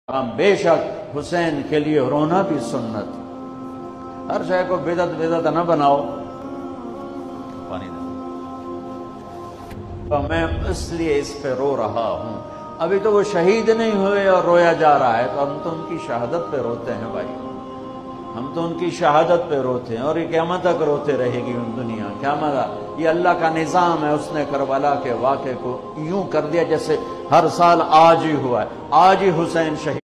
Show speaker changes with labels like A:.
A: बेशक हुसैन के लिए रोना भी सुन्नत। हर शय को बिदत बिदत न बनाओ। पानी दे। तो मैं इसलिए इस पे रो रहा हूं। अभी तो वो शहीद नहीं हुए और रोया जा रहा है, तो हम तो उनकी शहादत पे रोते हैं भाई। हम तो उनकी शहादत पे रोते हैं और ये क़यामत तक रोते रहेगी दुनिया। क़यामत, ये अल्लाह का निज़ाम है। उसने करबला के वाक़े को यूं कर दिया जैसे हर साल आज ही हुआ है। आज ही हुसैन शहीद